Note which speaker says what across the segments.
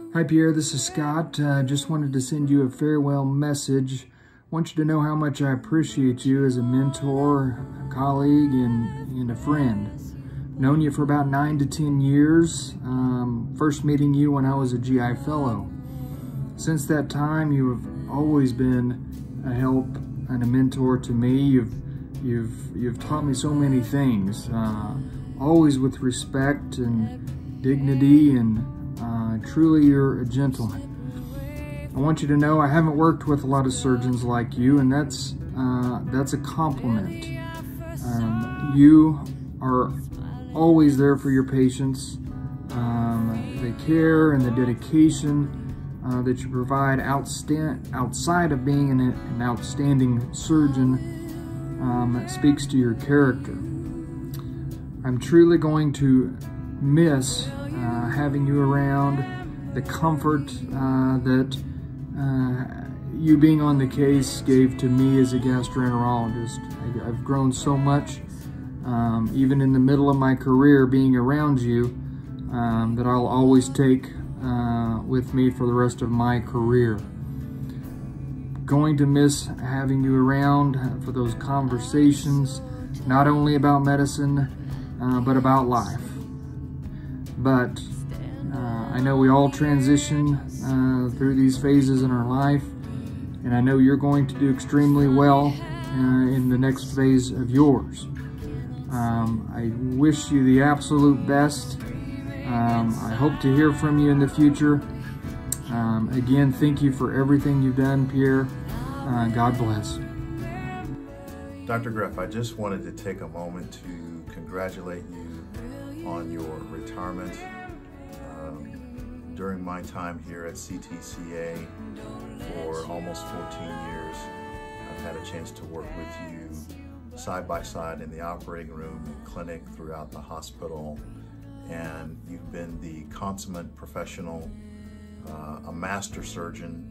Speaker 1: Hi Pierre, this is Scott. Just wanted to send you a farewell message. I want you to know how much I appreciate you as a mentor, a colleague, and a friend. Known you for about 9 to 10 years, first meeting you when I was a GI fellow. Since that time, you have always been a help and a mentor to me. You've taught me so many things, always with respect and dignity, and truly you're a gentleman. I want you to know I haven't worked with a lot of surgeons like you, and that's a compliment. You are always there for your patients. The care and the dedication that you provide outside of being an outstanding surgeon speaks to your character. I'm truly going to miss having you around, the comfort that you being on the case gave to me as a gastroenterologist. I've grown so much, even in the middle of my career, being around you, that I'll always take with me for the rest of my career. Going to miss having you around for those conversations, not only about medicine, but about life. But I know we all transition through these phases in our life, and I know you're going to do extremely well in the next phase of yours. I wish you the absolute best. I hope to hear from you in the future. Again, thank you for everything you've done, Pierre. God bless.
Speaker 2: Dr. Greff, I just wanted to take a moment to congratulate you on your retirement. During my time here at CTCA for almost 14 years, I've had a chance to work with you side by side in the operating room and clinic throughout the hospital, and you've been the consummate professional, a master surgeon.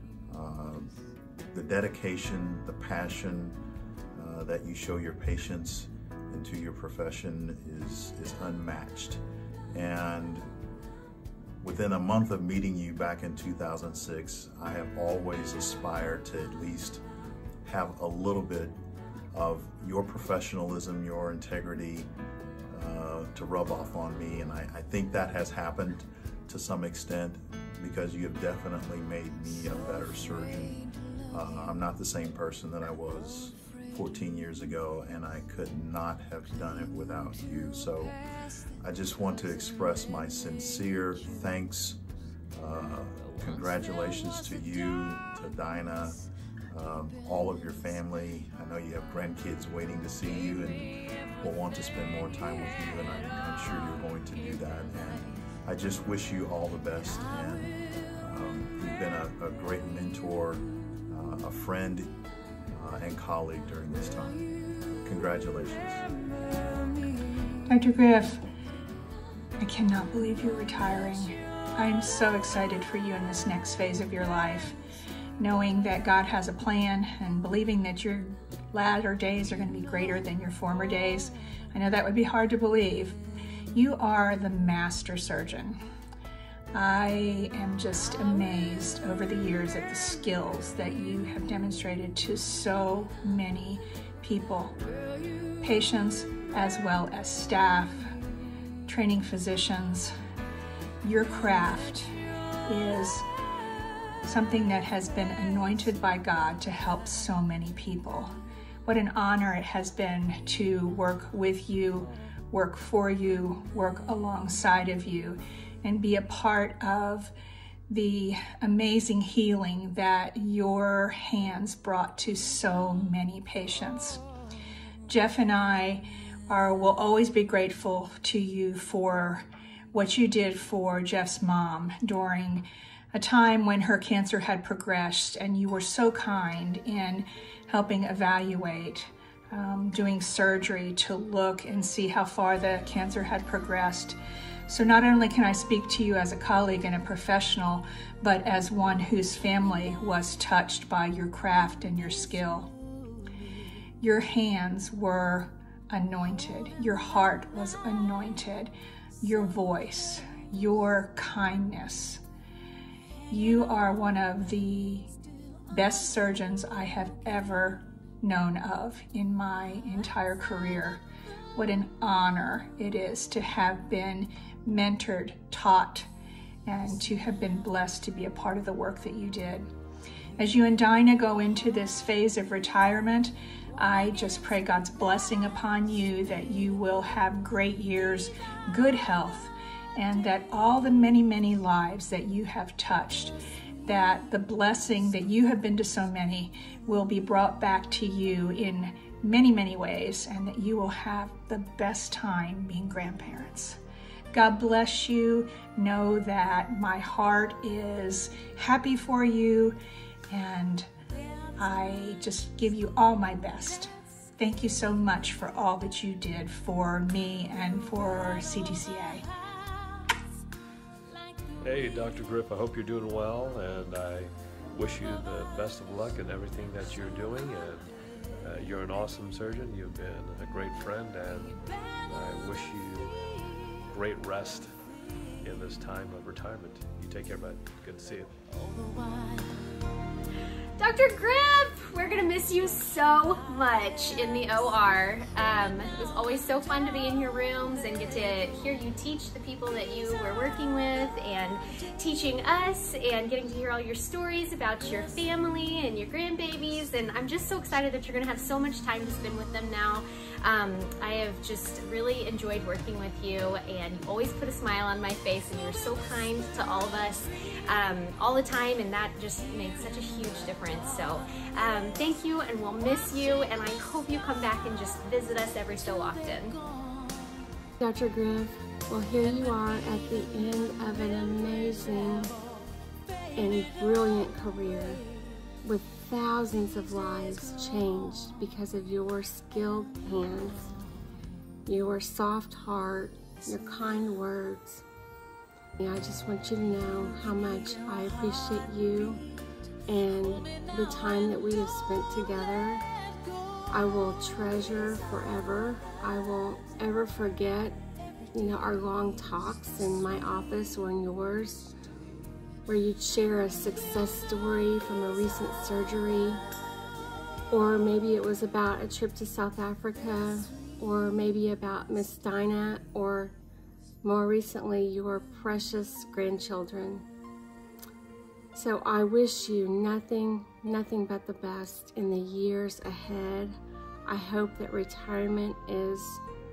Speaker 2: The dedication, the passion that you show your patients into your profession is unmatched. And within a month of meeting you back in 2006, I have always aspired to at least have a little bit of your professionalism, your integrity to rub off on me. And I think that has happened to some extent, because you have definitely made me a better surgeon. I'm not the same person that I was 14 years ago, and I could not have done it without you. So I just want to express my sincere thanks, congratulations to you, to Dinah, all of your family. I know you have grandkids waiting to see you and will want to spend more time with you, and I'm sure you're going to do that. And I just wish you all the best, and you've been a great mentor, a friend, and colleague during this time. Congratulations.
Speaker 3: Dr. Greff, I cannot believe you're retiring. I'm so excited for you in this next phase of your life, knowing that God has a plan and believing that your latter days are going to be greater than your former days. I know that would be hard to believe. You are the master surgeon. I am just amazed over the years at the skills that you have demonstrated to so many people, patients as well as staff, training physicians. Your craft is something that has been anointed by God to help so many people. What an honor it has been to work with you, work for you, work alongside of you, and be a part of the amazing healing that your hands brought to so many patients. Jeff and I will always be grateful to you for what you did for Jeff's mom during a time when her cancer had progressed, and you were so kind in helping evaluate, doing surgery to look and see how far the cancer had progressed. So not only can I speak to you as a colleague and a professional, but as one whose family was touched by your craft and your skill. Your hands were anointed. Your heart was anointed. Your voice, your kindness, You are one of the best surgeons I have ever known of in my entire career. What an honor it is to have been mentored, taught, and to have been blessed to be a part of the work that you did. As you and Dinah go into this phase of retirement, I just pray God's blessing upon you, that you will have great years, good health, and that all the many, many lives that you have touched, that the blessing that you have been to so many will be brought back to you in many, many ways, and that you will have the best time being grandparents. God bless you. Know that my heart is happy for you, and I just give you all my best. Thank you so much for all that you did for me and for CTCA.
Speaker 4: Hey, Dr. Griff, I hope you're doing well, and I wish you the best of luck in everything that you're doing. And you're an awesome surgeon. You've been a great friend, and I wish you great rest in this time of retirement. You take care, bud. Good to see you.
Speaker 5: Dr. Griff, we're gonna miss you so much in the OR. It was always so fun to be in your rooms and get to hear you teach the people that you were working with and teaching us, and getting to hear all your stories about your family and your grandbabies. And I'm just so excited that you're gonna have so much time to spend with them now. I have just really enjoyed working with you, and you always put a smile on my face, and you're so kind to all of us all the time, and that just makes such a huge difference. So thank you, and we'll miss you, and I hope you come back and just visit us every so often.
Speaker 6: Dr. Griff, well, here you are at the end of an amazing and brilliant career, with thousands of lives changed because of your skilled hands, your soft heart, your kind words. I just want you to know how much I appreciate you and the time that we have spent together. I will treasure forever. I won't ever forget, our long talks in my office or in yours, where you'd share a success story from a recent surgery, or maybe it was about a trip to South Africa, or maybe about Miss Dinah, or more recently, your precious grandchildren. So I wish you nothing but the best in the years ahead. I hope that retirement is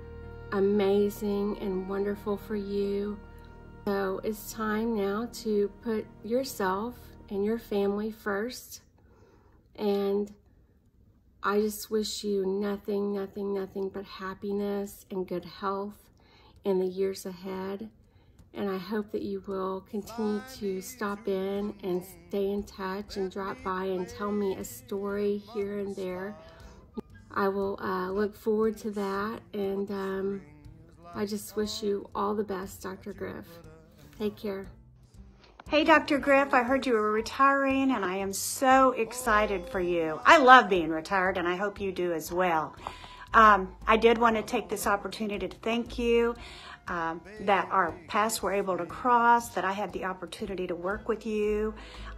Speaker 6: amazing and wonderful for you. So it's time now to put yourself and your family first. And I just wish you nothing but happiness and good health in the years ahead. And I hope that you will continue to stop in and stay in touch and drop by and tell me a story here and there. I will look forward to that, and I just wish you all the best, Dr. Griff. Take care.
Speaker 7: Hey, Dr. Griff, I heard you were retiring, and I am so excited for you. I love being retired, and I hope you do as well. I did want to take this opportunity to thank you, that our paths were able to cross, that I had the opportunity to work with you,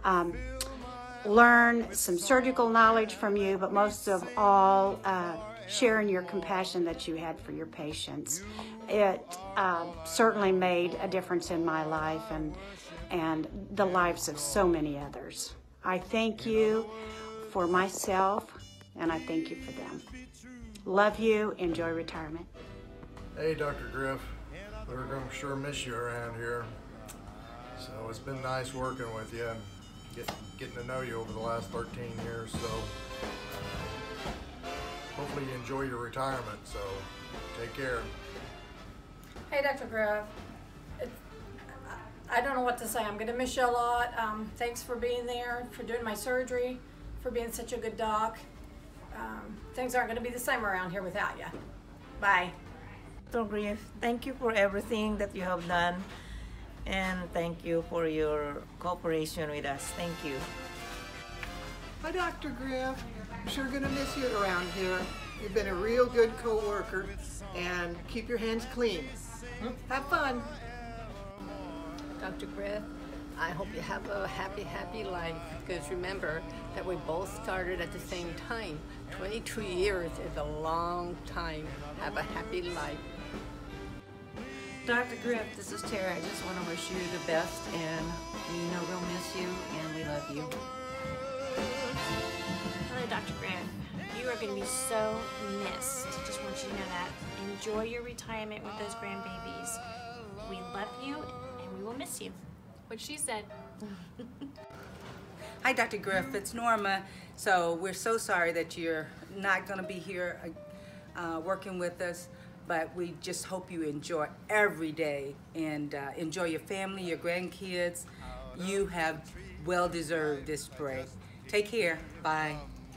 Speaker 7: learn some surgical knowledge from you, but most of all, sharing your compassion that you had for your patients. It certainly made a difference in my life and the lives of so many others. I thank you for myself, and I thank you for them. Love you. Enjoy retirement.
Speaker 8: Hey, Dr. Griff. We're going to sure miss you around here. So it's been nice working with you and getting to know you over the last 13 years. So hopefully you enjoy your retirement. So take care.
Speaker 9: Hey, Dr. Griff. I don't know what to say. I'm going to miss you a lot. Thanks for being there, for doing my surgery, for being such a good doc. Things aren't going to be the same around here without you. Bye.
Speaker 10: Dr. Griff, thank you for everything that you have done, and thank you for your cooperation with us. Thank you.
Speaker 11: Hi, Dr. Griff. I'm sure going to miss you around here. You've been a real good co-worker, and keep your hands clean. Have fun.
Speaker 12: Dr. Griff, I hope you have a happy, happy life, because remember that we both started at the same time. 22 years is a long time. Have a happy life.
Speaker 13: Dr. Griff, this is Tara. I just want to wish you the best, and you know we'll miss you, and we love you.
Speaker 14: Hello, Dr. Griff. You are going to be so missed. Just want you to know that. Enjoy your retirement with those grandbabies. We love you, and we will miss you. What she said.
Speaker 15: Hi, Dr. Griff. It's Norma. So we're so sorry that you're not going to be here working with us, but we just hope you enjoy every day and enjoy your family, your grandkids. You have well-deserved this break. Take care. Bye.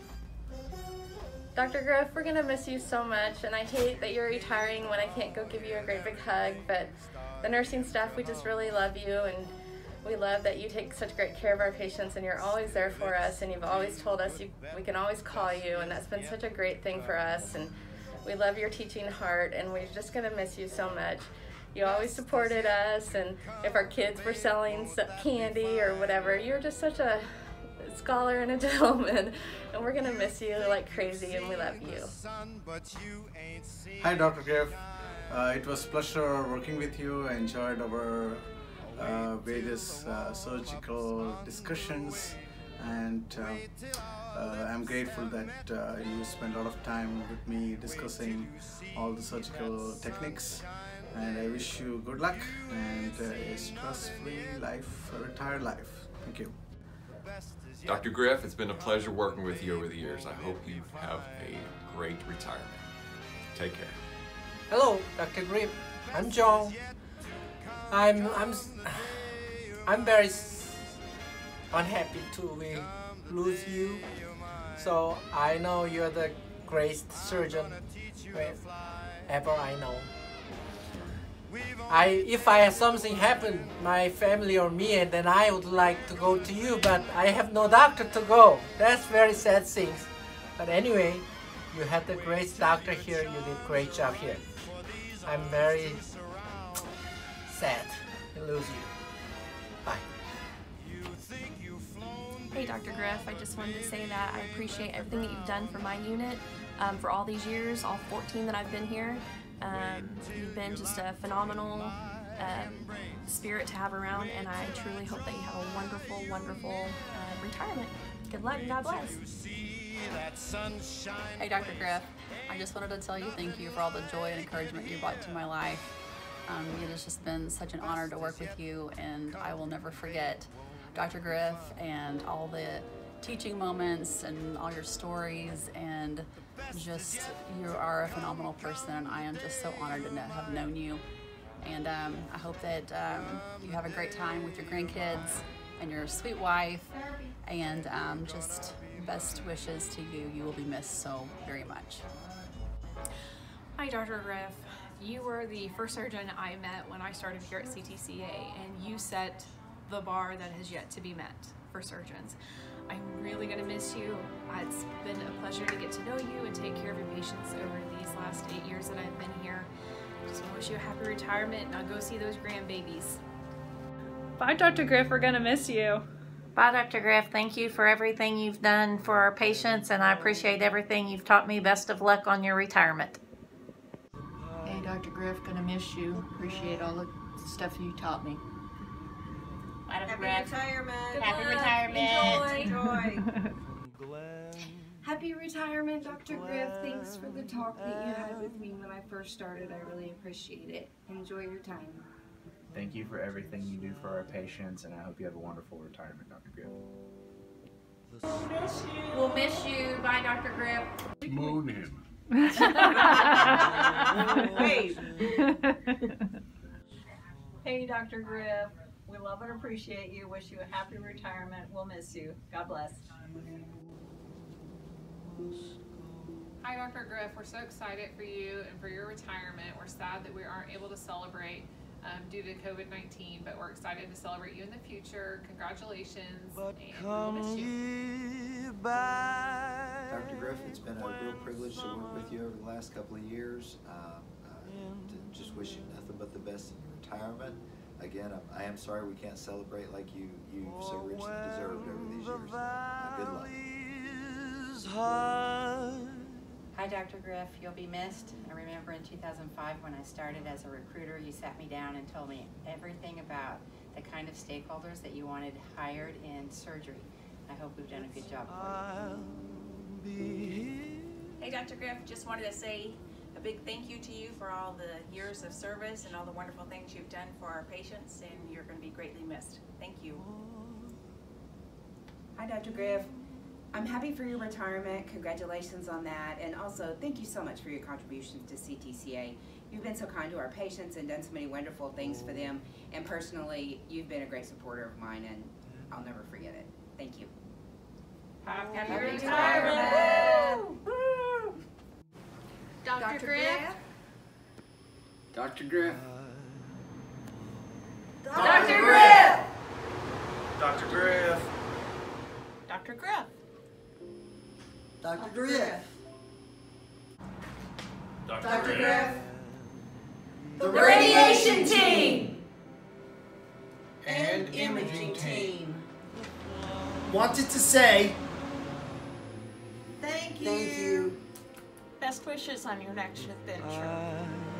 Speaker 16: Dr. Griff, we're going to miss you so much, and I hate that you're retiring when I can't go give you a great big hug, but the nursing staff, we just really love you, and we love that you take such great care of our patients, and you're always there for us, and you've always told us we can always call you, and that's been such a great thing for us, and we love your teaching heart, and we're just going to miss you so much. You always supported us, and if our kids were selling candy or whatever, you were just such a scholar and a gentleman, and we're gonna miss you like crazy, and we love you.
Speaker 17: Hi, Dr. Griff. It was a pleasure working with you. I enjoyed our various surgical discussions, and I'm grateful that you spent a lot of time with me discussing all the surgical techniques, and I wish you good luck and a stress-free life, a retired life. Thank you.
Speaker 18: Dr. Griff, it's been a pleasure working with you over the years. I hope you have a great retirement. Take care.
Speaker 19: Hello, Dr. Griff. I'm John. I'm very unhappy to lose you. So I know you're the greatest surgeon ever I know. If I have something happen, my family or me, and then I would like to go to you, but I have no doctor to go. That's very sad things. But anyway, you had the great doctor here. You did a great job here. I'm very sad to lose you. Bye.
Speaker 20: Hey, Dr. Griff, I just wanted to say that I appreciate everything that you've done for my unit for all these years, all 14 that I've been here. You've been just a phenomenal spirit to have around, and I truly hope that you have a wonderful, wonderful retirement. Good luck and God bless.
Speaker 21: Hey, Dr. Griff, I just wanted to tell you thank you for all the joy and encouragement you brought to my life. It has just been such an honor to work with you, and I will never forget Dr. Griff and all the teaching moments and all your stories, and just you are a phenomenal person, and I am just so honored to have known you. And I hope that you have a great time with your grandkids and your sweet wife, and just best wishes to you. You will be missed so very much.
Speaker 22: Hi, Dr. Griff. You were the first surgeon I met when I started here at CTCA, and you set the bar that has yet to be met for surgeons. I'm really going to miss you. It's been a pleasure to get to know you and take care of your patients over these last 8 years that I've been here. Just want to wish you a happy retirement, and I'll go see those grandbabies.
Speaker 3: Bye, Dr. Griff. We're going to miss you.
Speaker 23: Bye, Dr. Griff. Thank you for everything you've done for our patients, and I appreciate everything you've taught me. Best of luck on your retirement.
Speaker 24: Hey, Dr. Griff, gonna miss you. Appreciate all the stuff you taught me.
Speaker 23: Bye, Dr.
Speaker 25: Happy
Speaker 23: Griff.
Speaker 25: retirement.
Speaker 23: Happy retirement.
Speaker 25: Enjoy.
Speaker 26: Happy retirement, Dr. Griff. Thanks for the talk that you had with me when I first started. I really appreciate it. Enjoy your time.
Speaker 27: Thank you for everything you do for our patients, and I hope you have a wonderful retirement, Dr. Griff.
Speaker 23: We'll miss you. Bye, Dr. Griff.
Speaker 27: Moon him.
Speaker 25: Wait.
Speaker 28: Hey, Dr. Griff. We love and appreciate you. Wish you a happy retirement. We'll miss you. God bless.
Speaker 29: Hi, Dr. Griff. We're so excited for you and for your retirement. We're sad that we aren't able to celebrate due to COVID-19, but we're excited to celebrate you in the future. Congratulations, and we'll miss you.
Speaker 30: Dr. Griff, it's been a real privilege to work with you over the last couple of years. Just wish you nothing but the best in your retirement. Again, I am sorry we can't celebrate like you've so richly deserved over these years. Good luck.
Speaker 1: Hi, Dr. Griff. You'll be missed. I remember in 2005 when I started as a recruiter, you sat me down and told me everything about the kind of stakeholders that you wanted hired in surgery. I hope we've done a good job for you.
Speaker 2: Hey, Dr. Griff, just wanted to say a big thank you to you for all the years of service and all the wonderful things you've done for our patients, and you're going to be greatly missed. Thank you.
Speaker 4: Hi, Dr. Griff. I'm happy for your retirement. Congratulations on that. And also, thank you so much for your contributions to CTCA. You've been so kind to our patients and done so many wonderful things for them. And personally, you've been a great supporter of mine, and I'll never forget it. Thank you.
Speaker 2: Happy
Speaker 4: retirement!
Speaker 2: Woo!
Speaker 4: Dr. Griff?
Speaker 5: Dr. Griff.
Speaker 2: Dr. Griff!
Speaker 5: Dr. Griff.
Speaker 2: Dr. Griff.
Speaker 5: Dr. Griff.
Speaker 2: Dr. Griff.
Speaker 5: The
Speaker 2: radiation team!
Speaker 5: And imaging team. Wanted to say
Speaker 2: Thank you.
Speaker 5: thank you.
Speaker 2: Best wishes on your next adventure.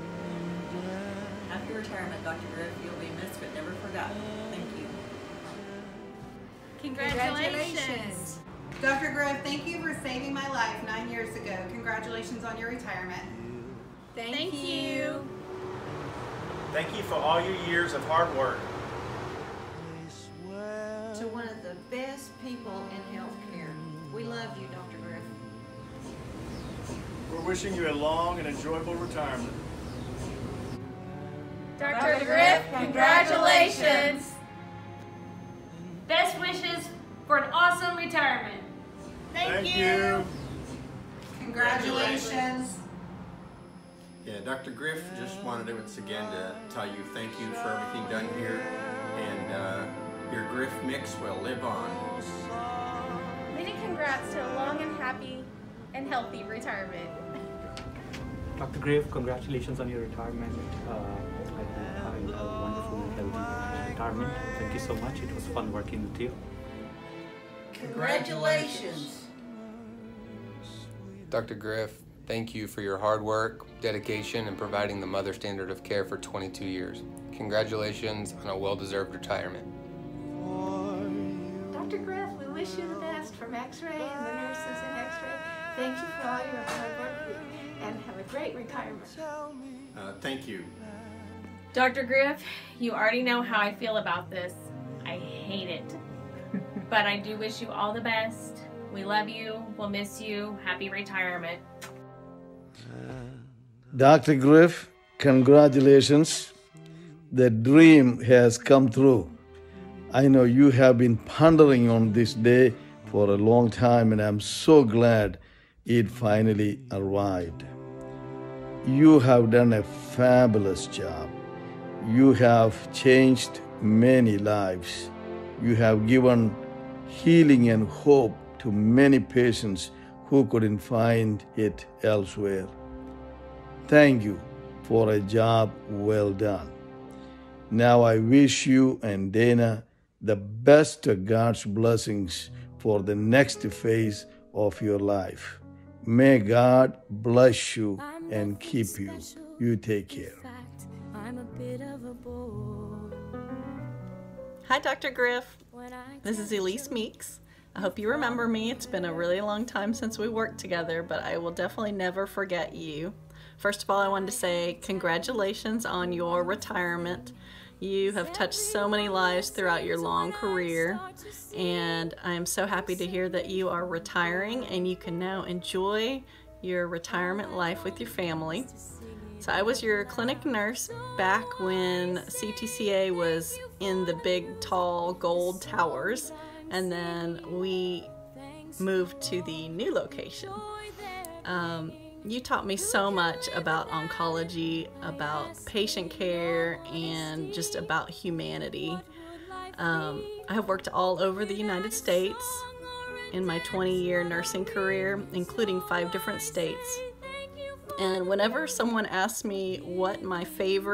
Speaker 13: Happy retirement, Dr. Griff. You'll be missed but never forgotten. Thank you.
Speaker 2: Congratulations.
Speaker 6: Dr. Griff, thank you for saving my life 9 years ago. Congratulations on your retirement.
Speaker 2: Thank you.
Speaker 7: Thank you for all your years of hard work.
Speaker 8: To one of the best people in healthcare. We love you, Dr. Griff.
Speaker 7: We're wishing you a long and enjoyable retirement.
Speaker 2: Dr. Griff, congratulations.
Speaker 14: Best wishes for an awesome retirement.
Speaker 7: Thank you.
Speaker 6: Congratulations.
Speaker 9: Yeah, Dr. Griff, just wanted to once again to tell you thank you for everything done here, and your Griff mix will live on.
Speaker 16: Many congrats to a long and happy and healthy retirement.
Speaker 10: Dr. Griff, congratulations on your retirement. I hope you have a wonderful and healthy retirement. Thank you so much. It was fun working with you.
Speaker 6: Congratulations.
Speaker 25: Dr. Griff, thank you for your hard work, dedication, and providing the mother standard of care for 22 years. Congratulations on a well-deserved retirement.
Speaker 2: Dr. Griff, we wish you the best from X-Ray and the nurses in X-Ray. Thank you for all your hard work and have a great retirement.
Speaker 9: Thank you.
Speaker 14: Dr. Griff, you already know how I feel about this. I hate it. But I do wish you all the best. We love you. We'll miss you. Happy retirement.
Speaker 31: Dr. Griff, congratulations. The dream has come true. I know you have been pondering on this day for a long time, and I'm so glad it finally arrived. You have done a fabulous job. You have changed many lives. You have given healing and hope to many patients who couldn't find it elsewhere. Thank you for a job well done. Now I wish you and Dana the best of God's blessings for the next phase of your life. May God bless you and keep you. You take care.
Speaker 32: I'm a bit of a bore.
Speaker 33: Hi, Dr. Griff. This is Elise Meeks. I hope you remember me. It's been a really long time since we worked together, but I will definitely never forget you. First of all, I wanted to say congratulations on your retirement. You have touched so many lives throughout your long career, and I am so happy to hear that you are retiring and you can now enjoy your retirement life with your family. So I was your clinic nurse back when CTCA was in the big, tall, gold towers, and then we moved to the new location. You taught me so much about oncology, about patient care, and just about humanity. I have worked all over the United States in my 20-year nursing career, including 5 different states. And whenever someone asks me what my favorite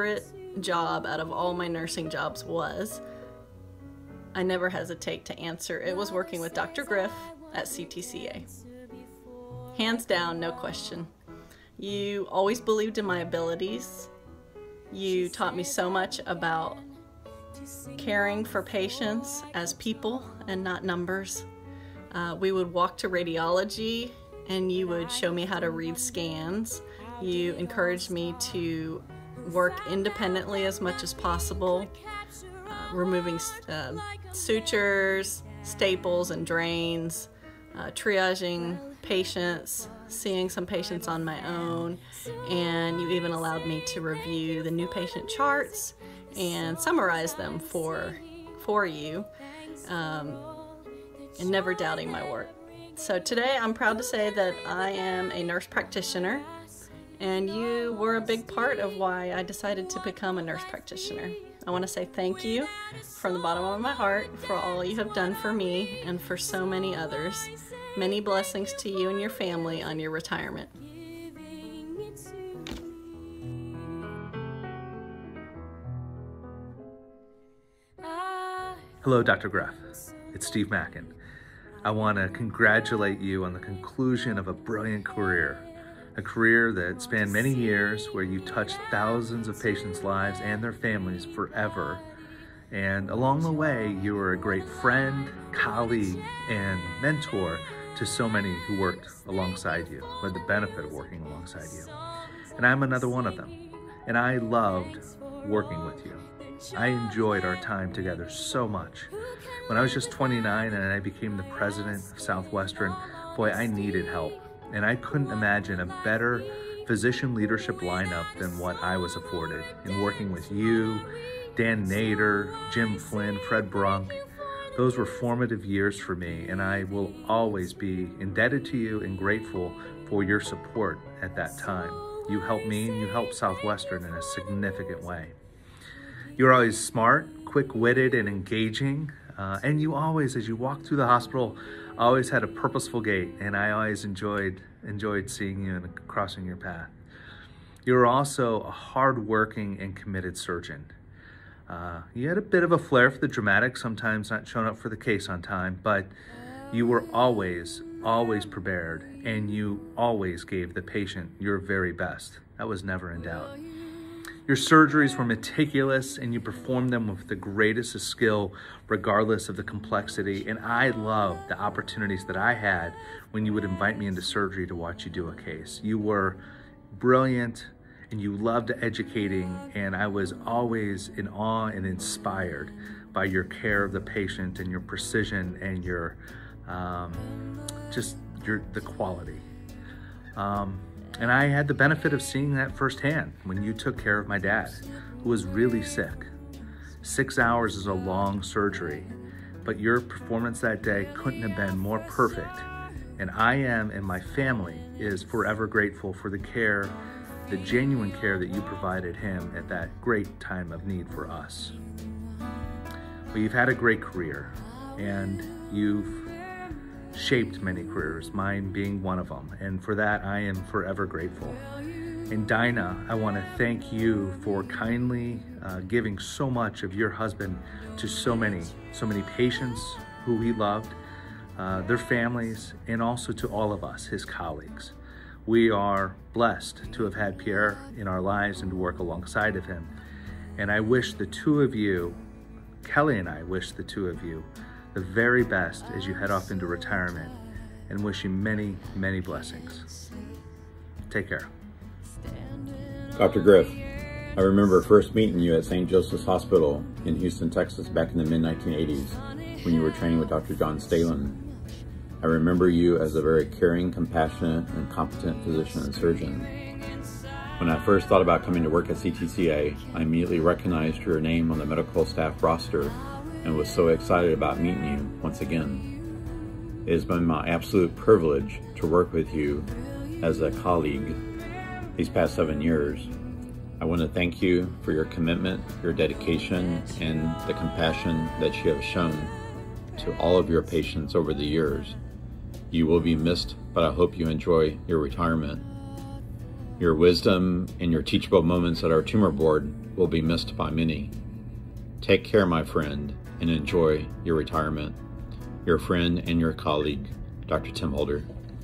Speaker 33: job out of all my nursing jobs was, I never hesitate to answer. It was working with Dr. Griff at CTCA. Hands down, no question. You always believed in my abilities. You taught me so much about caring for patients as people and not numbers. We would walk to radiology and you would show me how to read scans. You encouraged me to work independently as much as possible, removing sutures, staples and drains, triaging patients, seeing some patients on my own, and you even allowed me to review the new patient charts and summarize them for you, and never doubting my work. So today I'm proud to say that I am a nurse practitioner, and you were a big part of why I decided to become a nurse practitioner. I want to say thank you from the bottom of my heart for all you have done for me and for so many others. Many blessings to you and your family on your retirement.
Speaker 27: Hello, Dr. Graff. It's Steve Mackin. I want to congratulate you on the conclusion of a brilliant career. A career that spanned many years, where you touched thousands of patients' lives and their families forever. And along the way, you were a great friend, colleague, and mentor to so many who worked alongside you, who had the benefit of working alongside you. And I'm another one of them. And I loved working with you. I enjoyed our time together so much. When I was just 29 and I became the president of Southwestern, boy, I needed help. And I couldn't imagine a better physician leadership lineup than what I was afforded in working with you, Dan Nader, Jim Flynn, Fred Brunk. Those were formative years for me, and I will always be indebted to you and grateful for your support at that time. You helped me and you helped Southwestern in a significant way. You were always smart, quick-witted, and engaging, and you always, as you walked through the hospital, always had a purposeful gait, and I always enjoyed seeing you and crossing your path. You were also a hard-working and committed surgeon. You had a bit of a flair for the dramatic, sometimes not showing up for the case on time, but you were always prepared, and you always gave the patient your very best. That was never in doubt. Your surgeries were meticulous, and you performed them with the greatest of skill, regardless of the complexity, and I loved the opportunities that I had when you would invite me into surgery to watch you do a case. You were brilliant, and you loved educating, and I was always in awe and inspired by your care of the patient and your precision and your the quality. And I had the benefit of seeing that firsthand when you took care of my dad, who was really sick. 6 hours is a long surgery, but your performance that day couldn't have been more perfect. And I am, and my family is forever grateful for the care, the genuine care that you provided him at that great time of need for us. Well, you've had a great career, and you've shaped many careers, mine being one of them, and for that I am forever grateful. And Dinah, I want to thank you for kindly giving so much of your husband to so many patients who he loved, their families, and also to all of us, his colleagues. We are blessed to have had Pierre in our lives and to work alongside of him. And I wish the two of you, Kelly and I wish the two of you, the very best as you head off into retirement, and wish you many, many blessings. Take care.
Speaker 3: Dr. Griff, I remember first meeting you at St. Joseph's Hospital in Houston, Texas back in the mid-1980s when you were training with Dr. John Stalen. I remember you as a very caring, compassionate, and competent physician and surgeon. When I first thought about coming to work at CTCA, I immediately recognized your name on the medical staff roster and was so excited about meeting you once again. It has been my absolute privilege to work with you as a colleague these past 7 years. I want to thank you for your commitment, your dedication, and the compassion that you have shown to all of your patients over the years. You will be missed, but I hope you enjoy your retirement. Your wisdom and your teachable moments at our tumor board will be missed by many. Take care, my friend, and enjoy your retirement. Your friend and your colleague, Dr. Tim Holder.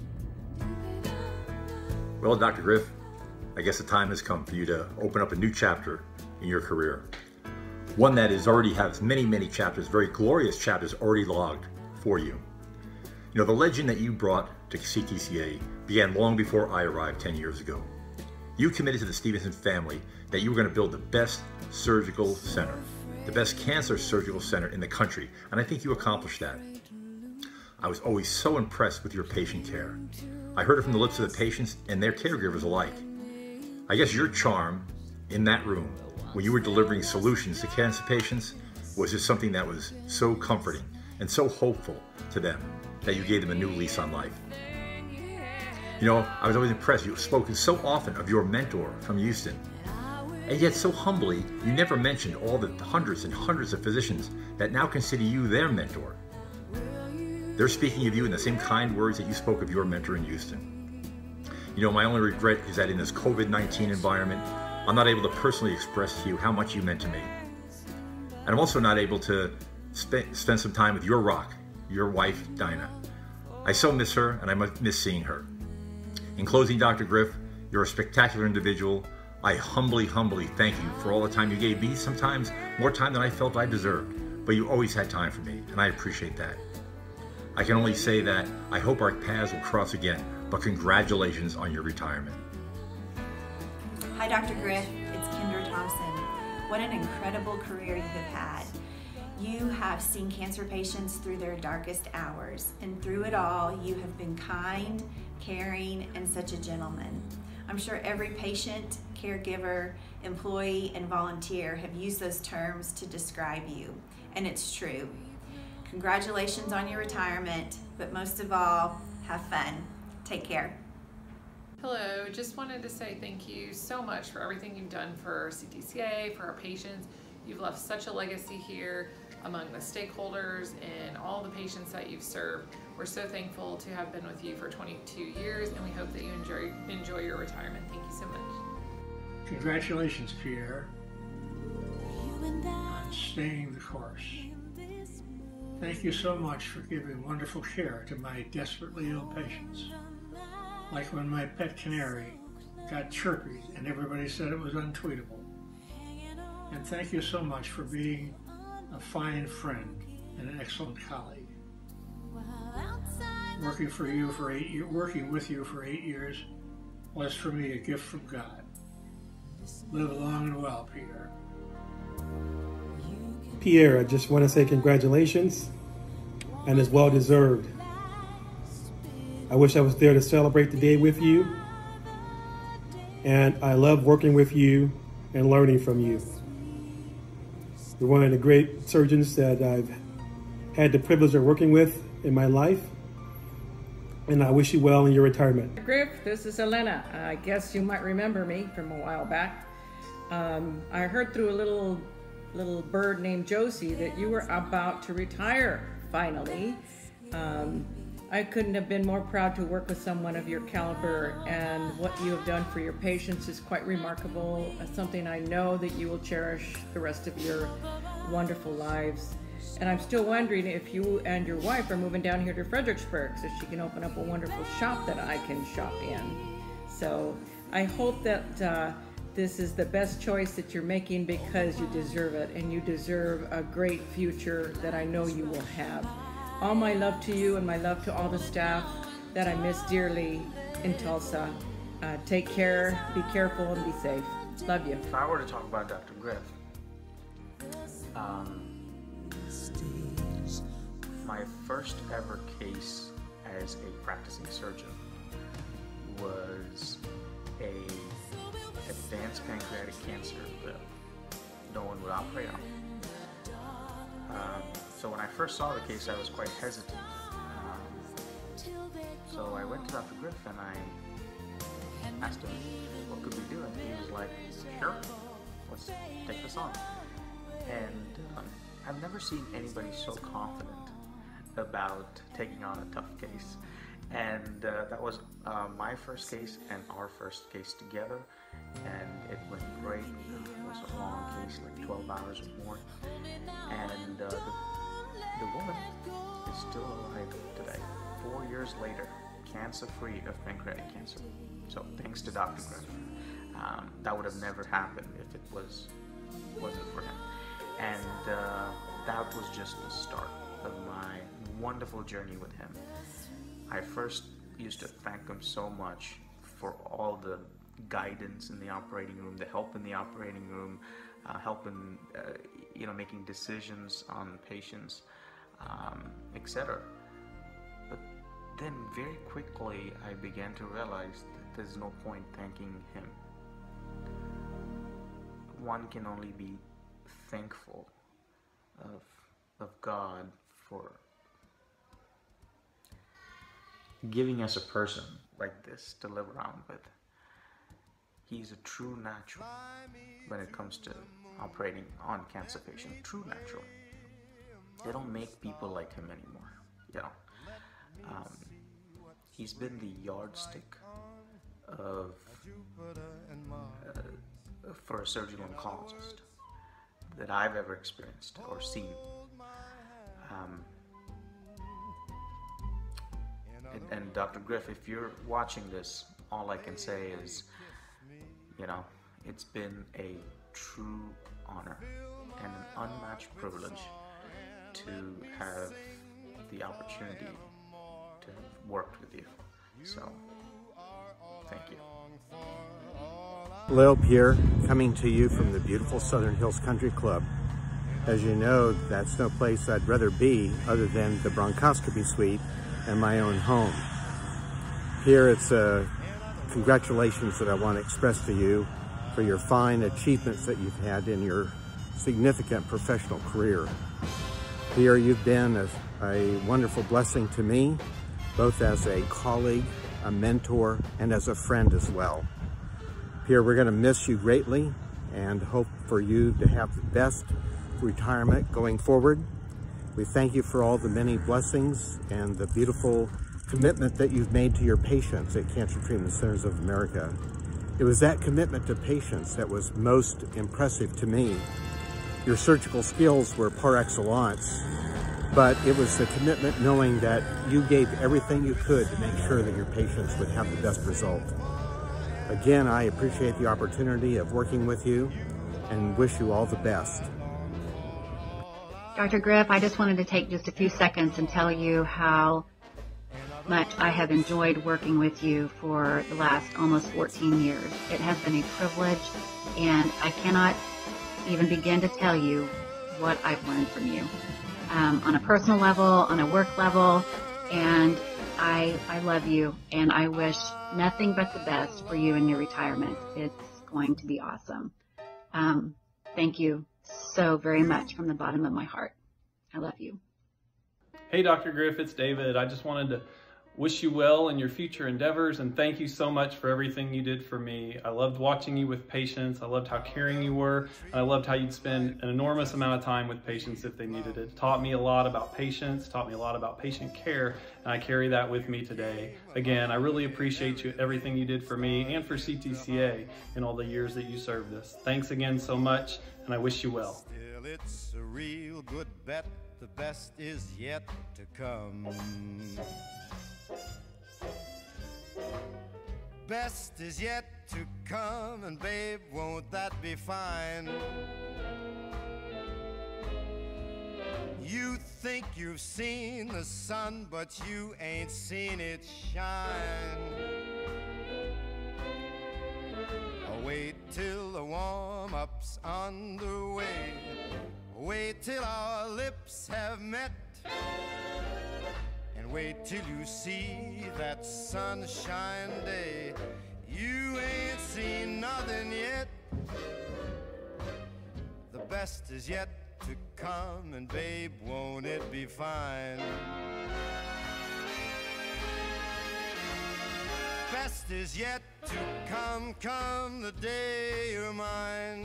Speaker 11: Well, Dr. Griff, I guess the time has come for you to open up a new chapter in your career. One that already has many, many chapters, very glorious chapters already logged for you. You know, the legend that you brought to CTCA began long before I arrived 10 years ago. You committed to the Stevenson family that you were going to build the best surgical center, the best cancer surgical center in the country, and I think you accomplished that. I was always so impressed with your patient care. I heard it from the lips of the patients and their caregivers alike. I guess your charm in that room when you were delivering solutions to cancer patients was just something that was so comforting and so hopeful to them that you gave them a new lease on life. You know, I was always impressed. You've spoken so often of your mentor from Houston, and yet so humbly, you never mentioned all the hundreds and hundreds of physicians that now consider you their mentor. They're speaking of you in the same kind words that you spoke of your mentor in Houston. You know, my only regret is that in this COVID-19 environment, I'm not able to personally express to you how much you meant to me. And I'm also not able to spend some time with your rock, your wife, Dinah. I so miss her, and I miss seeing her. In closing, Dr. Griff, you're a spectacular individual. I humbly thank you for all the time you gave me, sometimes more time than I felt I deserved, but you always had time for me, and I appreciate that. I can only say that I hope our paths will cross again, but congratulations on your retirement.
Speaker 12: Hi, Dr. Griff. It's Kendra Thompson. What an incredible career you have had. You have seen cancer patients through their darkest hours, and through it all, you have been kind, caring, and such a gentleman. I'm sure every patient, caregiver, employee, and volunteer have used those terms to describe you, and it's true. Congratulations on your retirement, but most of all, have fun. Take care.
Speaker 29: Hello, just wanted to say thank you so much for everything you've done for CTCA, for our patients. You've left such a legacy here among the stakeholders and all the patients that you've served. We're so thankful to have been with you for 22 years, and we hope that you enjoy your retirement. Thank you so much.
Speaker 15: Congratulations, Pierre, on staying the course. Thank you so much for giving wonderful care to my desperately ill patients. Like when my pet canary got chirpy and everybody said it was untweetable. And thank you so much for being a fine friend and an excellent colleague. Working with you for 8 years was for me a gift from God. Live long and well, Peter.
Speaker 17: Pierre, I just want to say congratulations, and it's well deserved. I wish I was there to celebrate the day with you, and I love working with you and learning from you. You're one of the great surgeons that I've had the privilege of working with in my life, and I wish you well in your retirement.
Speaker 18: Griff, this is Elena. I guess you might remember me from a while back. I heard through a little bird named Josie that you were about to retire, finally. I couldn't have been more proud to work with someone of your caliber, and what you have done for your patients is quite remarkable. Something I know that you will cherish the rest of your wonderful lives. And I'm still wondering if you and your wife are moving down here to Fredericksburg so she can open up a wonderful shop that I can shop in. So I hope that this is the best choice that you're making, because you deserve it, and you deserve a great future that I know you will have. All my love to you, and my love to all the staff that I miss dearly in Tulsa. Take care, be careful, and be safe. Love you.
Speaker 10: If I were to talk about Dr. Griff, my first ever case as a practicing surgeon was a advanced pancreatic cancer that no one would operate on. So when I first saw the case, I was quite hesitant. So I went to Dr. Griff and I asked him, what could we do? And he was like, sure, let's take this on. And I've never seen anybody so confident about taking on a tough case.
Speaker 7: And that was my first case and our first case together, and it went great. It was a long case, like 12 hours or more, and the woman is still alive today, 4 years later, cancer-free of pancreatic cancer. So thanks to Dr. Griff. That would have never happened if it wasn't for him. And that was just the start of my wonderful journey with him. I first used to thank him so much for all the guidance in the operating room, the help in the operating room, help in making decisions on patients, etc. But then very quickly I began to realize that there's no point thanking him. One can only be thankful of God for giving us a person like this to live around with. He's a true natural when it comes to operating on cancer patients. True natural. They don't make people like him anymore. He's been the yardstick of for a surgical oncologist that I've ever experienced or seen. And Dr. Griff, if you're watching this, all I can say is, it's been a true honor and an unmatched privilege to have the opportunity to have worked with you. So, thank you.
Speaker 1: Hello, Pierre, coming to you from the beautiful Southern Hills Country Club. As you know, that's no place I'd rather be other than the bronchoscopy suite and my own home. Pierre, it's congratulations that I want to express to you for your fine achievements that you've had in your significant professional career. Pierre, you've been a wonderful blessing to me, both as a colleague, a mentor, and as a friend as well. Pierre, we're going to miss you greatly and hope for you to have the best retirement going forward. We thank you for all the many blessings and the beautiful commitment that you've made to your patients at Cancer Treatment Centers of America. It was that commitment to patients that was most impressive to me. Your surgical skills were par excellence, but it was the commitment knowing that you gave everything you could to make sure that your patients would have the best result. Again, I appreciate the opportunity of working with you and wish you all the best.
Speaker 4: Dr. Griff, I just wanted to take just a few seconds and tell you how much I have enjoyed working with you for the last almost 14 years. It has been a privilege, and I cannot even begin to tell you what I've learned from you on a personal level, on a work level, and I love you, and I wish nothing but the best for you in your retirement. It's going to be awesome. Thank you so very much from the bottom of my heart. I love you.
Speaker 5: Hey, Dr. Griff, it's David. I just wanted to wish you well in your future endeavors and thank you so much for everything you did for me. I loved watching you with patients. I loved how caring you were. And I loved how you'd spend an enormous amount of time with patients if they needed it. It taught me a lot about patients, taught me a lot about patient care, and I carry that with me today. Again, I really appreciate you, everything you did for me and for CTCA in all the years that you served us. Thanks again so much, and I wish you well.
Speaker 13: Still, it's a real good bet. The best is yet to come. Best is yet to come, and babe, won't that be fine? You think you've seen the sun, but you ain't seen it shine. Wait till the warm-up's underway. Wait till our lips have met. And wait till you see that sunshine day. You ain't seen nothing yet. The best is yet to come, and babe, won't it be fine? Best is yet to come, come the day you're mine.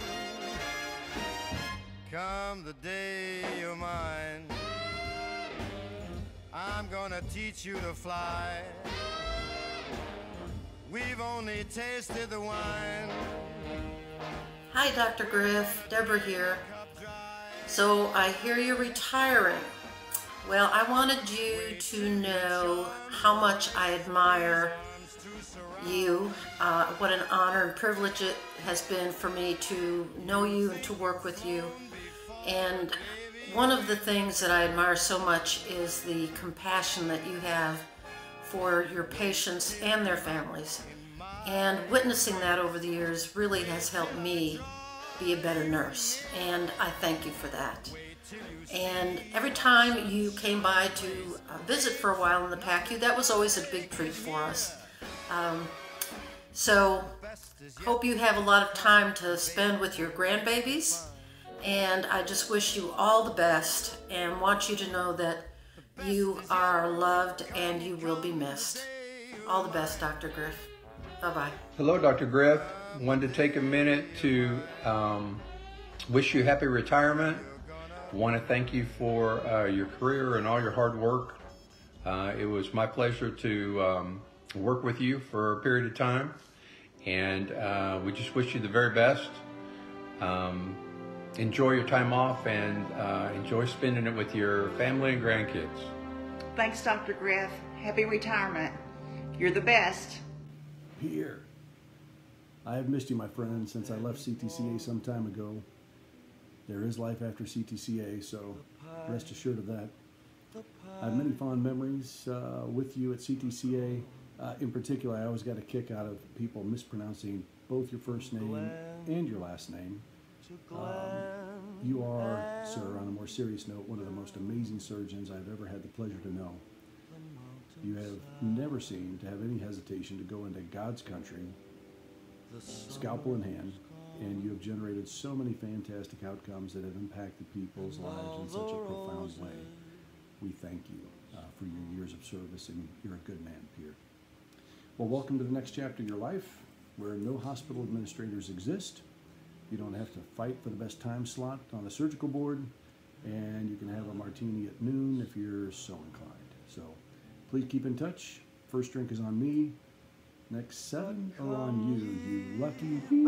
Speaker 13: Come the day you're mine. I'm I'm gonna teach you to fly. We've only tasted the wine.
Speaker 6: Hi, Dr. Griff. Deborah here. So I hear you're retiring. Well, I wanted you to know how much I admire you. What an honor and privilege it has been for me to know you and to work with you. And one of the things that I admire so much is the compassion that you have for your patients and their families. And witnessing that over the years really has helped me be a better nurse, and I thank you for that. And every time you came by to visit for a while in the PACU, that was always a big treat for us. So hope you have a lot of time to spend with your grandbabies, and I just wish you all the best and want you to know that you are loved and you will be missed. All the best, Dr. Griff. Bye-bye.
Speaker 9: Hello, Dr. Griff. Wanted to take a minute to wish you happy retirement. Want to thank you for your career and all your hard work. It was my pleasure to work with you for a period of time, and we just wish you the very best. Enjoy your time off and enjoy spending it with your family and grandkids.
Speaker 8: Thanks, Dr. Griff. Happy retirement. You're the best.
Speaker 16: Here. I have missed you, my friend, since I left CTCA some time ago. There is life after CTCA, so rest assured of that. I have many fond memories with you at CTCA. In particular, I always got a kick out of people mispronouncing both your first name and your last name. You are, sir, on a more serious note, one of the most amazing surgeons I've ever had the pleasure to know. You have never seemed to have any hesitation to go into God's country, scalpel in hand, and you have generated so many fantastic outcomes that have impacted people's lives in such a profound way. We thank you for your years of service, and you're a good man, Pierre. Well, welcome to the next chapter of your life, where no hospital administrators exist. You don't have to fight for the best time slot on the surgical board, and you can have a martini at noon if you're so inclined. So please keep in touch. First drink is on me. Next 7 are on you, you lucky bee.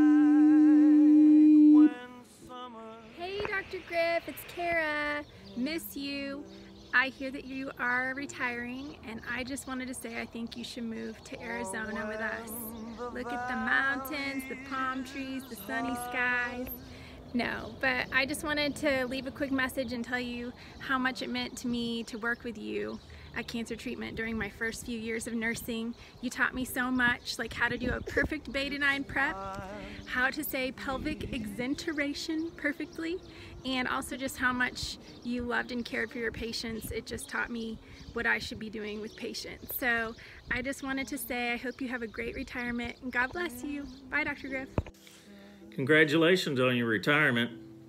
Speaker 19: Hey, Dr. Griff, it's Kara. Miss you. I hear that you are retiring, and I just wanted to say I think you should move to Arizona with us. Look at the mountains, the palm trees, the sunny skies. No, but I just wanted to leave a quick message and tell you how much it meant to me to work with you at cancer treatment during my first few years of nursing. You taught me so much, like how to do a perfect betadine prep, how to say pelvic exenteration perfectly, and also just how much you loved and cared for your patients. It just taught me what I should be doing with patients. So I just wanted to say I hope you have a great retirement, and God bless you. Bye, Dr. Griff.
Speaker 20: Congratulations on your retirement.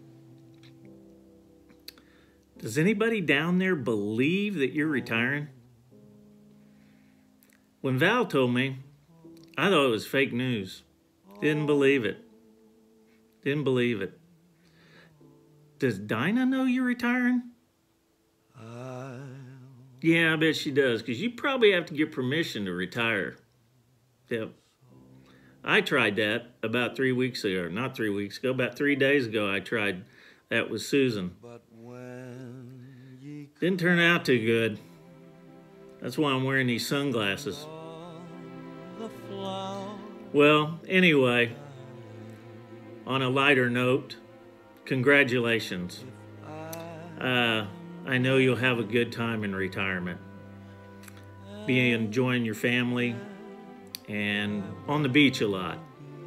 Speaker 20: Does anybody down there believe that you're retiring? When Val told me, I thought it was fake news. Didn't believe it. Didn't believe it. Does Dinah know you're retiring? Yeah, I bet she does, because you probably have to get permission to retire. Yep. I tried that about 3 weeks ago, not 3 weeks ago, about 3 days ago I tried that with Susan. Didn't turn out too good. That's why I'm wearing these sunglasses. Well, anyway, on a lighter note, congratulations. I know you'll have a good time in retirement. Be enjoying your family and on the beach a lot.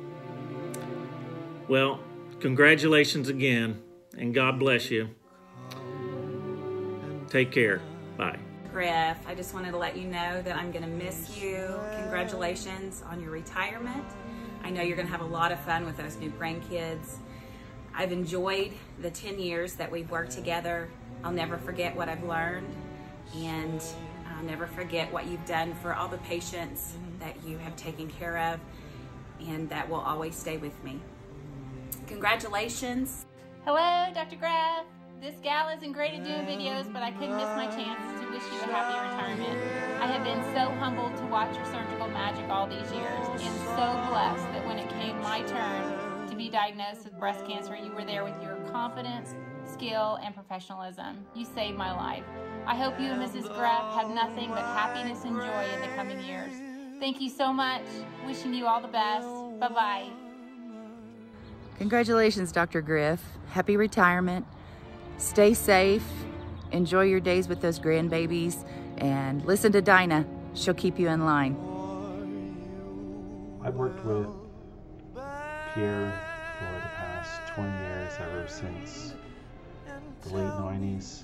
Speaker 20: Well, congratulations again, and God bless you. Take care. Bye.
Speaker 21: Griff, I just wanted to let you know that I'm going to miss you. Congratulations on your retirement. I know you're going to have a lot of fun with those new grandkids. I've enjoyed the 10 years that we've worked together. I'll never forget what I've learned, and I'll never forget what you've done for all the patients that you have taken care of, and that will always stay with me. Congratulations.
Speaker 22: Hello, Dr. Graff. This gal isn't great at doing videos, but I couldn't miss my chance to
Speaker 2: wish you a happy retirement. I have been so humbled to watch your surgical magic all these years, and so blessed that when it came my turn to be diagnosed with breast cancer, you were there with your confidence, skill, and professionalism. You saved my life. I hope you and Mrs. Graff have nothing but happiness and joy in the coming years. Thank you so much. Wishing you all the best. Bye-bye.
Speaker 14: Congratulations, Dr. Griff. Happy retirement. Stay safe. Enjoy your days with those grandbabies. And listen to Dinah. She'll keep you in line.
Speaker 22: I've worked with Pierre for the past 20 years, ever since the late 90s.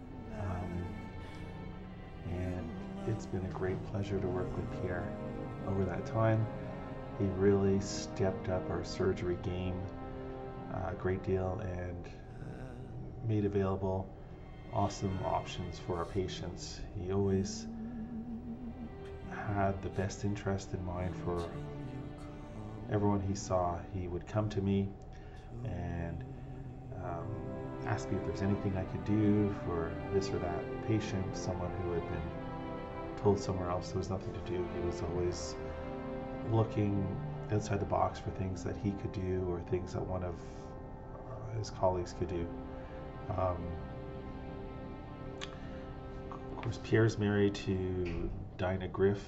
Speaker 22: And it's been a great pleasure to work with Pierre over that time. He really stepped up our surgery game a great deal and made available awesome options for our patients. He always had the best interest in mind for everyone he saw. He would come to me and ask me if there's anything I could do for this or that patient, someone who had been told somewhere else there was nothing to do. He was always looking outside the box for things that he could do or things that one of his colleagues could do. Of course, Pierre's married to Dinah Griff,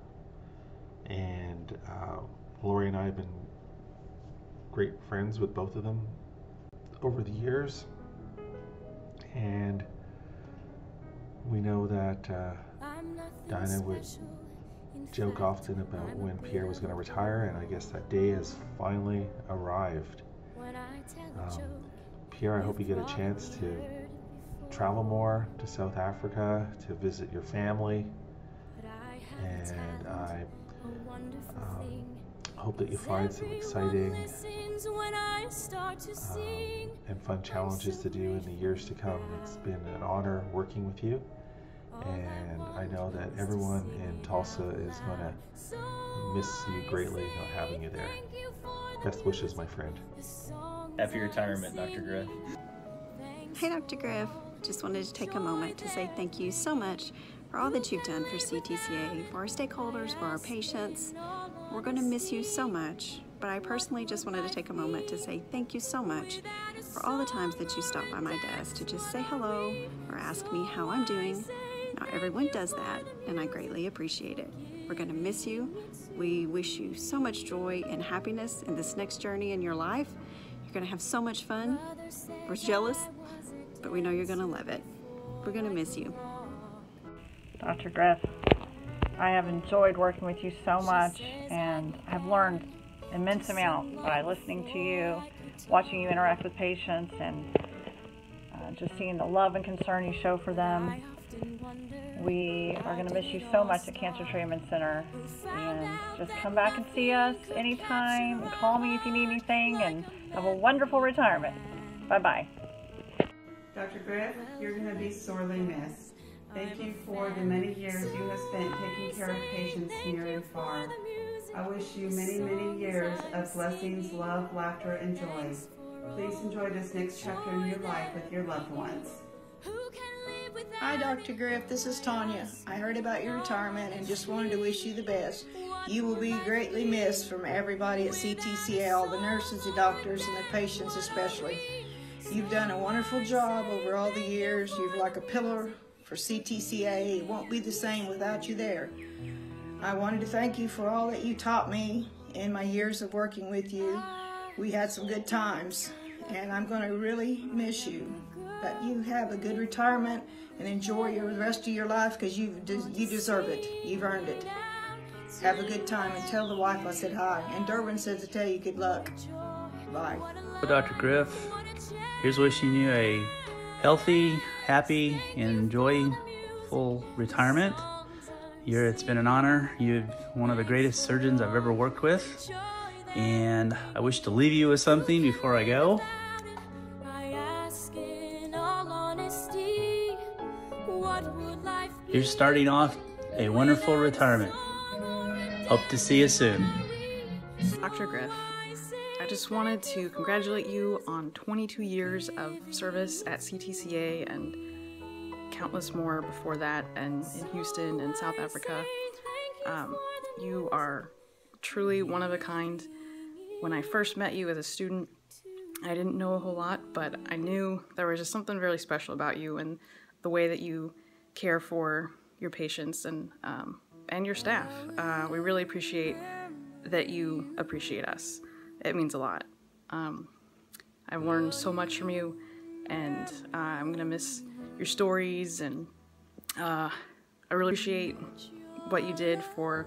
Speaker 22: and Lori and I have been great friends with both of them over the years, and we know that Dinah would joke often about when Pierre was going to retire, and I guess that day has finally arrived. Pierre, I hope you get a chance to travel more to South Africa, to visit your family, and I hope that you find some exciting and fun challenges to do in the years to come. It's been an honor working with you, and I know that everyone in Tulsa is going to miss you greatly not having you there. Best wishes, my friend.
Speaker 23: Happy retirement, Dr. Griff.
Speaker 24: Hey, Dr. Griff. Just wanted to take a moment to say thank you so much for all that you've done for CTCA, for our stakeholders, for our patients. We're going to miss you so much, but I personally just wanted to take a moment to say thank you so much for all the times that you stop by my desk to just say hello or ask me how I'm doing. Not everyone does that, and I greatly appreciate it. We're going to miss you. We wish you so much joy and happiness in this next journey in your life. You're going to have so much fun. We're jealous, but we know you're going to love it. We're going to miss you.
Speaker 25: Dr. Griff, I have enjoyed working with you so much, and I've learned immense amount by listening to you, watching you interact with patients, and just seeing the love and concern you show for them. We are going to miss you so much at Cancer Treatment Center, and just come back and see us anytime, and call me if you need anything, and have a wonderful retirement. Bye-bye.
Speaker 8: Dr. Griff, you're going to be sorely missed. Thank you for the many years you have spent taking care of patients near and far. I wish you many, many years of blessings, love, laughter, and joy. Please enjoy this next chapter in your life with your loved ones.
Speaker 26: Hi, Dr. Griff. This is Tanya. I heard about your retirement and just wanted to wish you the best. You will be greatly missed from everybody at CTCA, all the nurses, the doctors, and the patients especially. You've done a wonderful job over all the years. You're like a pillar for CTCA. It won't be the same without you there. I wanted to thank you for all that you taught me in my years of working with you. We had some good times, and I'm going to really miss you. But you have a good retirement and enjoy the rest of your life, because you deserve it. You've earned it. Have a good time, and tell the wife I said hi. And Durbin says to tell you good luck. Bye.
Speaker 27: Dr. Griff, here's wishing you a healthy, happy, and joyful retirement. It's been an honor. You're one of the greatest surgeons I've ever worked with. And I wish to leave you with something before I go. You're starting off a wonderful retirement. Hope to see you soon.
Speaker 28: Dr. Griff, I just wanted to congratulate you on 22 years of service at CTCA and countless more before that, and in Houston and South Africa. You are truly one of a kind. When I first met you as a student, I didn't know a whole lot, but I knew there was just something really special about you and the way that you care for your patients and your staff. We really appreciate that you appreciate us. It means a lot. I've learned so much from you, and I'm gonna miss your stories, and I really appreciate what you did for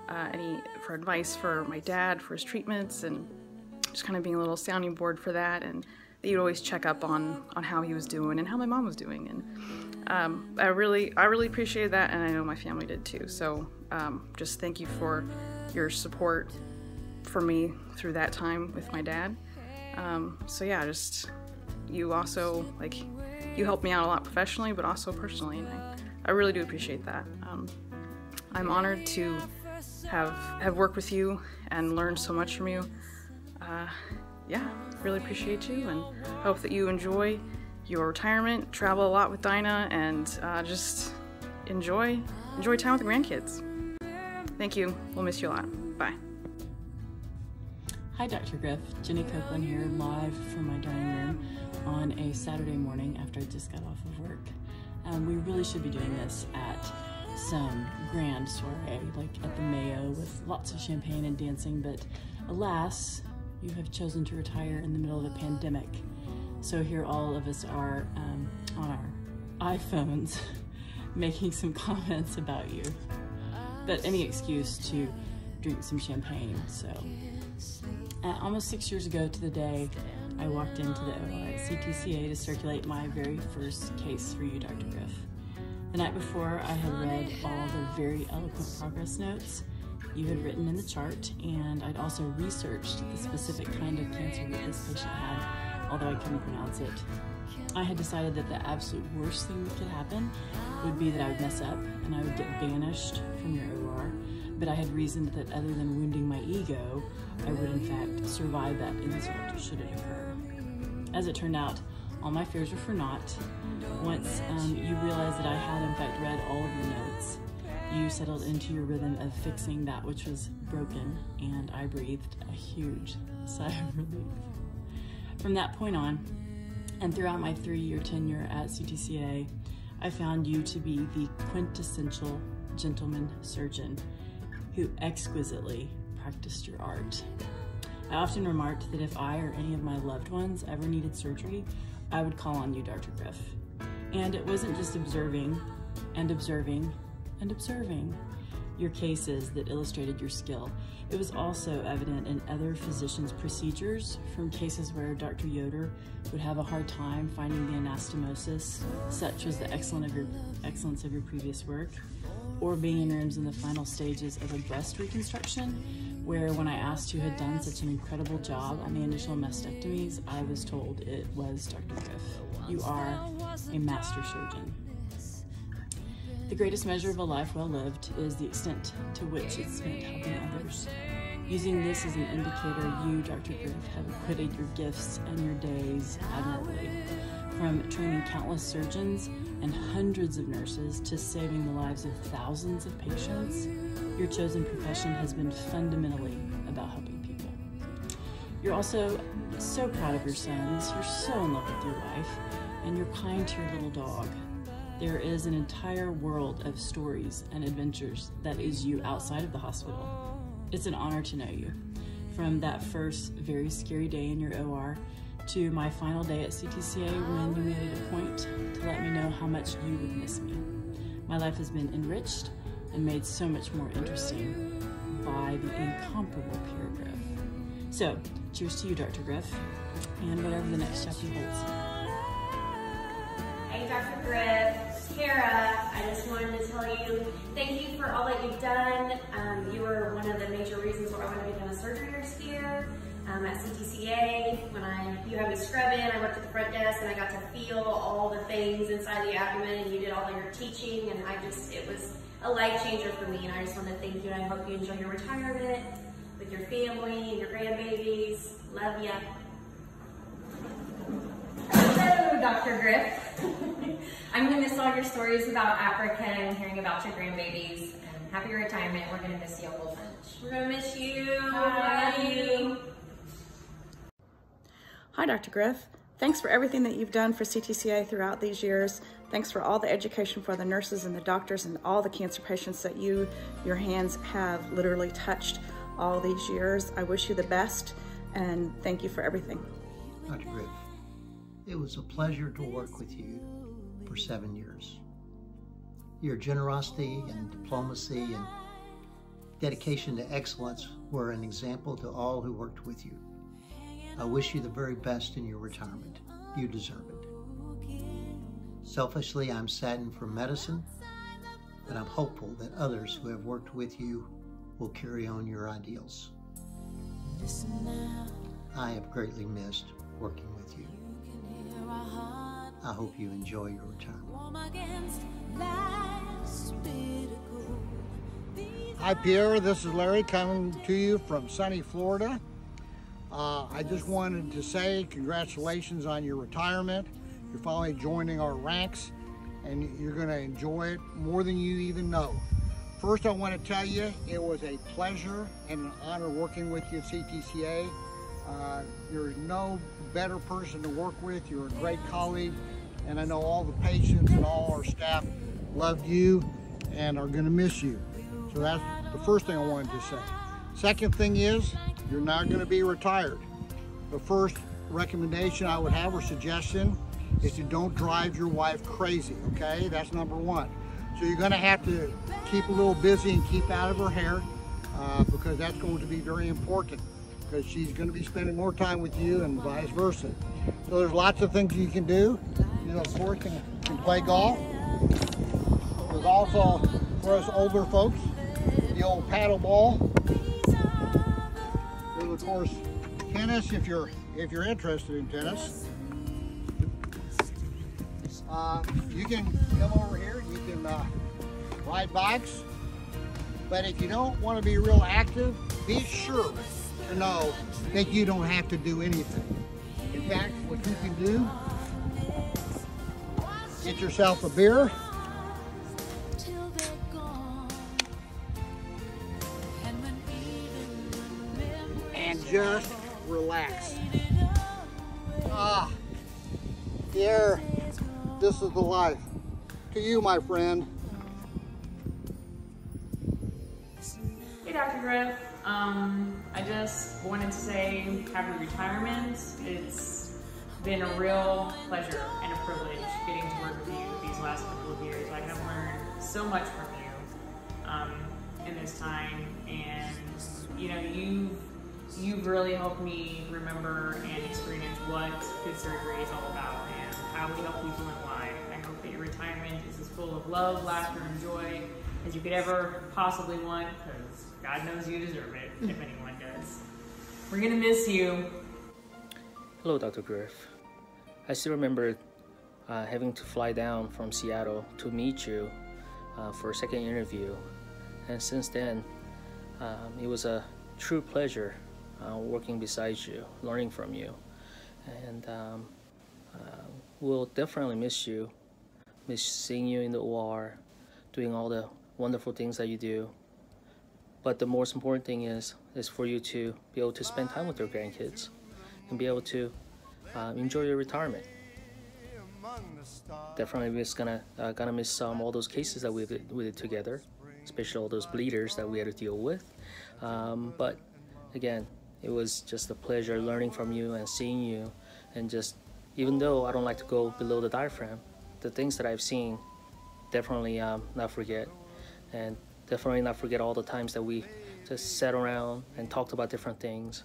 Speaker 28: advice for my dad for his treatments, and just kind of being a little sounding board for that, and that you'd always check up on how he was doing and how my mom was doing, and I really appreciated that, and I know my family did too. So just thank you for your support for me through that time with my dad. So yeah, just you also, like, you helped me out a lot professionally, but also personally, and I really do appreciate that. I'm honored to have worked with you and learned so much from you. Yeah, really appreciate you, and hope that you enjoy your retirement, travel a lot with Dinah, and just enjoy time with the grandkids. Thank you. We'll miss you a lot. Bye.
Speaker 3: Hi, Dr. Griff. Jenny Copeland here, live from my dining room on a Saturday morning after I just got off of work. We really should be doing this at some grand soiree, like at the Mayo, with lots of champagne and dancing, but alas, you have chosen to retire in the middle of a pandemic. So here all of us are on our iPhones making some comments about you. But any excuse to drink some champagne. So almost 6 years ago to the day, I walked into the OR at CTCA to circulate my very first case for you, Dr. Griff. The night before, I had read all the very eloquent progress notes you had written in the chart, and I'd also researched the specific kind of cancer that this patient had, although I couldn't pronounce it. I had decided that the absolute worst thing that could happen would be that I would mess up and I would get banished from your OR, but I had reasoned that other than wounding my ego, I would in fact survive that insult should it occur. As it turned out, all my fears were for naught. Once you realized that I had in fact read all of your notes, you settled into your rhythm of fixing that which was broken, and I breathed a huge sigh of relief. From that point on, and throughout my 3-year tenure at CTCA, I found you to be the quintessential gentleman surgeon who exquisitely practiced your art. I often remarked that if I or any of my loved ones ever needed surgery, I would call on you, Dr. Griff. And it wasn't just observing and observing and observing your cases that illustrated your skill. It was also evident in other physicians' procedures, from cases where Dr. Yoder would have a hard time finding the anastomosis, such was the excellence of your previous work, or being in rooms in the final stages of a breast reconstruction, where when I asked who had done such an incredible job on the initial mastectomies, I was told it was Dr. Griff. You are a master surgeon. The greatest measure of a life well lived is the extent to which it's spent helping others. Using this as an indicator, you, Dr. Griff, have acquitted your gifts and your days admirably. From training countless surgeons and hundreds of nurses to saving the lives of thousands of patients, your chosen profession has been fundamentally about helping people. You're also so proud of your sons, you're so in love with your wife, and you're kind to your little dog. There is an entire world of stories and adventures that is you outside of the hospital. It's an honor to know you. From that first very scary day in your OR to my final day at CTCA when you made it a point to let me know how much you would miss me. My life has been enriched and made so much more interesting by the incomparable Pierre Griff. So, cheers to you, Dr. Griff, and whatever the next chapter holds.
Speaker 7: Hey, Dr. Griff, it's Kara. I just wanted to tell you thank you for all that you've done. You were one of the major reasons why I wanted to become a surgery nurse here at CTCA. When you had me scrub in, I worked at the front desk and I got to feel all the things inside the abdomen, and you did all your teaching, and it was a life changer for me, and I just want to thank you, and I hope you enjoy your retirement with your family and your grandbabies. Love ya. Hello, Dr. Griff. I'm gonna miss all your stories about Africa and hearing about your grandbabies. And happy retirement. We're gonna miss you a whole bunch. We're gonna miss you. I love you.
Speaker 28: Hi, Dr. Griff. Thanks for everything that you've done for CTCA throughout these years. Thanks for all the education for the nurses and the doctors and all the cancer patients that your hands have literally touched all these years. I wish you the best and thank you for everything.
Speaker 1: Dr. Griff, it was a pleasure to work with you for 7 years. Your generosity and diplomacy and dedication to excellence were an example to all who worked with you. I wish you the very best in your retirement. You deserve it. Selfishly, I'm saddened for medicine, but I'm hopeful that others who have worked with you will carry on your ideals. I have greatly missed working with you. I hope you enjoy your retirement.
Speaker 4: Hi Pierre, this is Larry coming to you from sunny Florida. I just wanted to say congratulations on your retirement. You're finally joining our ranks and you're going to enjoy it more than you even know. First, I want to tell you it was a pleasure and an honor working with you at CTCA. You're no better person to work with. You're a great colleague, and I know all the patients and all our staff love you and are going to miss you. So that's the first thing I wanted to say. Second thing is, you're not going to be retired. The first recommendation I would have or suggestion is to don't drive your wife crazy, okay? That's number one. So you're going to have to keep a little busy and keep out of her hair because that's going to be very important because she's going to be spending more time with you and vice versa. So there's lots of things you can do. You, of course, can play golf. There's also, for us older folks, the old paddle ball. There's, of course, tennis if you're interested in tennis. You can come over here, you can ride bikes, but if you don't want to be real active, be sure to know that you don't have to do anything. In fact, what you can do, get yourself a beer, and just relax. Here, this is the life. To you, my friend.
Speaker 28: Hey, Dr. Griff. I just wanted to say happy retirement. It's been a real pleasure and a privilege getting to work with you these last couple of years. I have learned so much from you in this time, and you know, you've really helped me remember and experience what good surgery is all about and how we help people in life. I hope that your retirement is as full of love, laughter, and joy as you could ever possibly want, because God knows you deserve it, if anyone does. We're gonna miss you.
Speaker 10: Hello, Dr. Griff. I still remember having to fly down from Seattle to meet you for a second interview, and since then, it was a true pleasure working beside you, learning from you, and we'll definitely miss you, miss seeing you in the OR, doing all the wonderful things that you do. But the most important thing is for you to be able to spend time with your grandkids and be able to enjoy your retirement. Definitely gonna miss all those cases that we did together, especially all those bleeders that we had to deal with. But again, it was just a pleasure learning from you and seeing you, and just, even though I don't like to go below the diaphragm, the things that I've seen, definitely not forget, and definitely not forget all the times that we just sat around and talked about different things,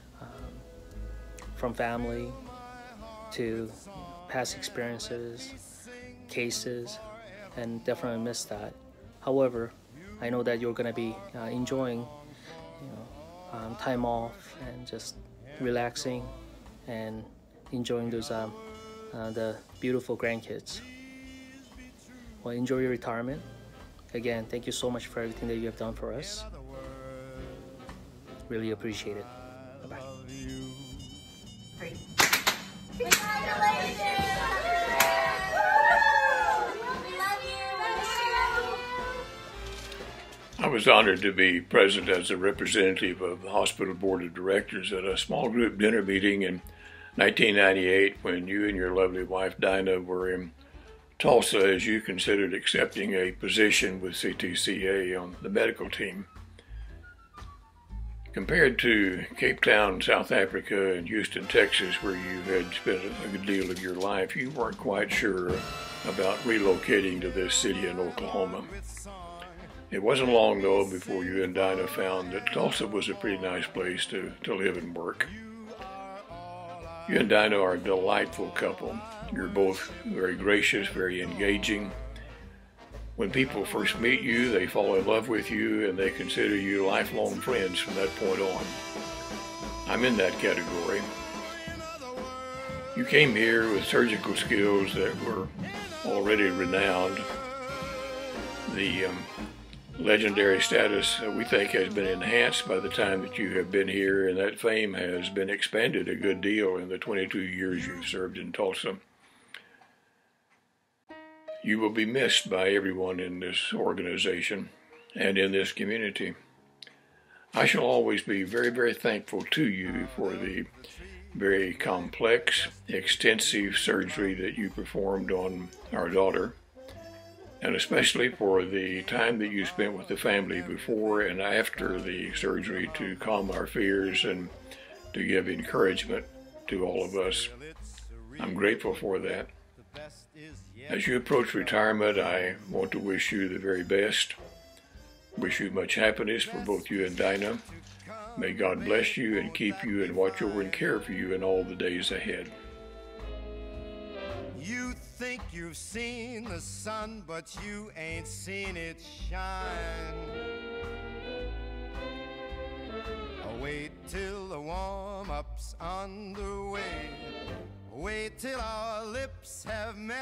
Speaker 10: from family to past experiences, cases, and definitely miss that. However, I know that you're gonna be enjoying, time off and just relaxing and enjoying those the beautiful grandkids. Well, enjoy your retirement. Again, thank you so much for everything that you have done for us. Really appreciate it. Bye-bye.
Speaker 7: Great. Congratulations!
Speaker 5: I was honored to be present as a representative of the hospital board of directors at a small group dinner meeting in 1998 when you and your lovely wife Dinah were in Tulsa as you considered accepting a position with CTCA on the medical team. Compared to Cape Town, South Africa, and Houston, Texas, where you had spent a good deal of your life, you weren't quite sure about relocating to this city in Oklahoma. It wasn't long, though, before you and Dinah found that Tulsa was a pretty nice place to live and work. You and Dinah are a delightful couple. You're both very gracious, very engaging. When people first meet you, they fall in love with you and they consider you lifelong friends from that point on. I'm in that category. You came here with surgical skills that were already renowned. The legendary status we think has been enhanced by the time that you have been here, and that fame has been expanded a good deal in the 22 years you've served in Tulsa. You will be missed by everyone in this organization and in this community. I shall always be very, very thankful to you for the very complex, extensive surgery that you performed on our daughter, and especially for the time that you spent with the family before and after the surgery to calm our fears and to give encouragement to all of us. I'm grateful for that. As you approach retirement, I want to wish you the very best. Wish you much happiness for both you and Dinah. May God bless you and keep you and watch over and care for you in all the days ahead.
Speaker 6: You think you've seen the sun, but you ain't seen it shine. Wait till the warm-up's underway. Wait till our lips have met.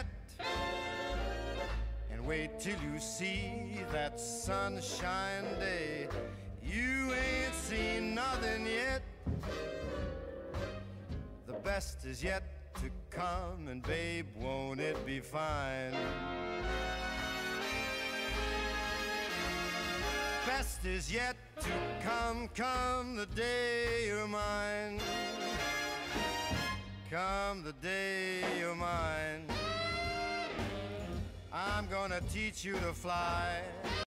Speaker 6: And wait till you see that sunshine day. You ain't seen nothing yet. The best is yet to come, and babe, won't it be fine? Best is yet to come, come the day you're mine. Come the day you're mine. I'm gonna teach you to fly.